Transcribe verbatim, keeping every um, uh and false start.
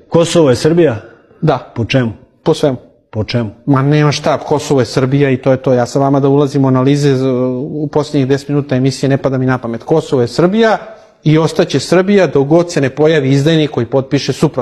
Kosovo je Srbija? Da. Po čemu? Po svemu. Po čemu? Ma nema šta, Kosovo je Srbija i to je to. Ja sam vama da ulazim u analize u posljednjih deset minuta emisije, ne pada mi na pamet. Kosovo je Srbija i ostaće Srbija dok god se ne pojavi izdajnik koji potpiše suprotno.